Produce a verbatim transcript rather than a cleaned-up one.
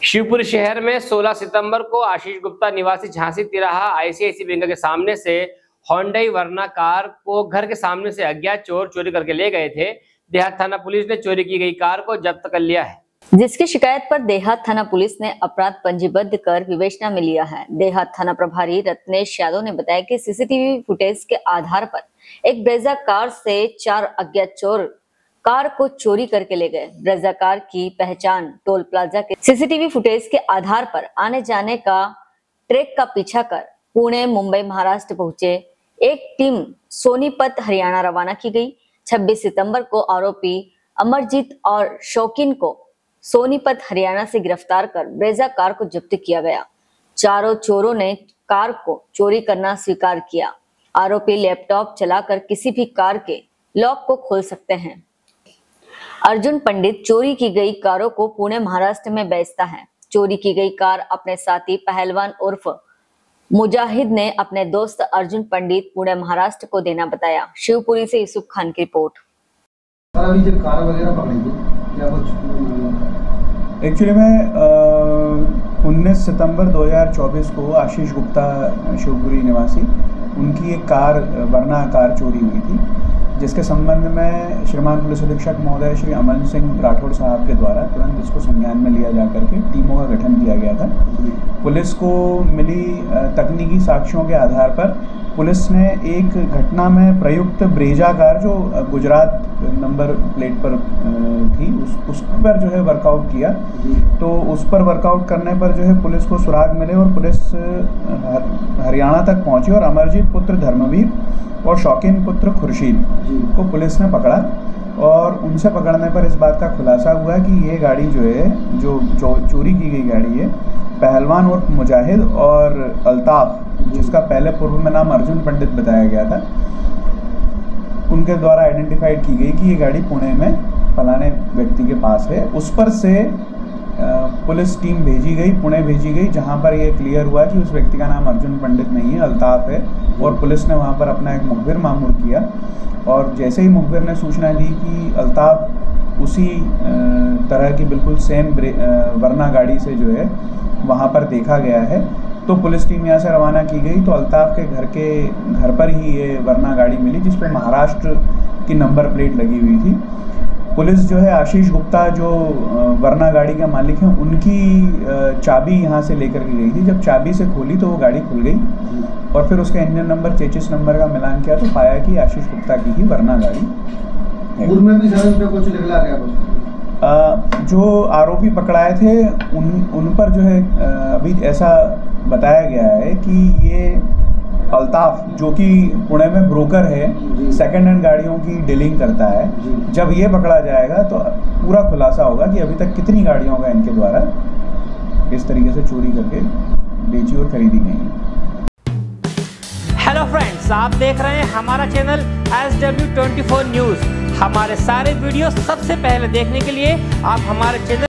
शिवपुरी शहर में सोलह सितंबर को आशीष गुप्ता निवासी झांसी तिराहा आईसीआईसी बैंक के सामने से होंडई वर्ना कार को घर के सामने से अज्ञात चोर चोरी करके ले गए थे। देहात थाना पुलिस ने चोरी की गई कार को जब्त कर लिया है, जिसकी शिकायत पर देहात थाना पुलिस ने अपराध पंजीबद्ध कर विवेचना में लिया है। देहात थाना प्रभारी रत्नेश यादव ने बताया कि सीसीटीवी फुटेज के आधार पर एक ब्रेजा कार से चार अज्ञात चोर कार को चोरी करके ले गए। ब्रेजा कार की पहचान टोल प्लाजा के सीसीटीवी फुटेज के आधार पर आने जाने का ट्रैक का पीछा कर पुणे मुंबई महाराष्ट्र पहुंचे एक टीम सोनीपत हरियाणा रवाना की गई। छब्बीस सितंबर को आरोपी अमरजीत और शौकीन को सोनीपत हरियाणा से गिरफ्तार कर ब्रेजा कार को जब्त किया गया। चारों चोरों ने कार को चोरी करना स्वीकार किया। आरोपी लैपटॉप चलाकर किसी भी कार के लॉक को खोल सकते हैं। अर्जुन पंडित चोरी की गई कारों को पुणे महाराष्ट्र में बेचता है। चोरी की गई कार अपने साथी पहलवान उर्फ मुजाहिद ने अपने दोस्त अर्जुन पंडित पुणे महाराष्ट्र को देना बताया। शिवपुरी से यूसुफ खान की रिपोर्ट। अभी जब कार वगैरह पकड़ी थी क्या कुछ एक्चुअली में उन्नीस सितंबर दो हज़ार चौबीस को आशीष गुप्ता शिवपुरी निवासी उनकी एक कार वर्ना कार चोरी हुई थी, जिसके संबंध में श्रीमान पुलिस अधीक्षक महोदय श्री अमन सिंह राठौड़ साहब के द्वारा तुरंत इसको संज्ञान में लिया जाकर के टीमों का गठन किया गया था। पुलिस को मिली तकनीकी साक्ष्यों के आधार पर पुलिस ने एक घटना में प्रयुक्त ब्रेजा कार जो गुजरात नंबर प्लेट पर थी उस उस पर जो है वर्कआउट किया। तो उस पर वर्कआउट करने पर जो है पुलिस को सुराग मिले और पुलिस हरियाणा तक पहुंची और अमरजीत पुत्र धर्मवीर और शौकीन पुत्र खुर्शीद को पुलिस ने पकड़ा और उनसे पकड़ने पर इस बात का खुलासा हुआ कि ये गाड़ी जो है जो चो, चोरी की गई गाड़ी है पहलवान उर्फ मुजाहिद और अल्ताफ, जिसका पहले पूर्व में नाम अर्जुन पंडित बताया गया था, उनके द्वारा आइडेंटिफाइड की गई कि ये गाड़ी पुणे में फलाने व्यक्ति के पास है। उस पर से पुलिस टीम भेजी गई, पुणे भेजी गई, जहां पर ये क्लियर हुआ कि उस व्यक्ति का नाम अर्जुन पंडित नहीं है, अल्ताफ है। और पुलिस ने वहां पर अपना एक मुखबिर मामूर किया और जैसे ही मुखबिर ने सूचना दी कि अल्ताफ उसी तरह की बिल्कुल सेम वर्ना गाड़ी से जो है वहां पर देखा गया है, तो पुलिस टीम यहाँ से रवाना की गई। तो अल्ताफ के घर के घर पर ही ये वर्ना गाड़ी मिली जिस पर महाराष्ट्र की नंबर प्लेट लगी हुई थी। पुलिस जो है आशीष गुप्ता जो वर्ना गाड़ी का मालिक है उनकी चाबी यहाँ से लेकर के गई थी। जब चाबी से खोली तो वो गाड़ी खुल गई और फिर उसका इंजन नंबर चेचिस नंबर का मिलान किया तो पाया कि आशीष गुप्ता की ही वर्ना गाड़ी है। में भी पे कुछ निकला गया कुछ? जो आरोपी पकड़ाए थे उन उन पर जो है अभी ऐसा बताया गया है कि ये अल्ताफ जो कि पुणे में ब्रोकर है, सेकंड हैंड गाड़ियों की डीलिंग करता है, जब ये पकड़ा जाएगा तो पूरा खुलासा होगा कि अभी तक कितनी गाड़ियों का इनके द्वारा इस तरीके से चोरी करके बेची और खरीदी गई है। हेलो फ्रेंड्स, आप देख रहे हैं हमारा channel S W twenty four news. हमारे सारे वीडियो सबसे पहले देखने के लिए आप हमारे चैनल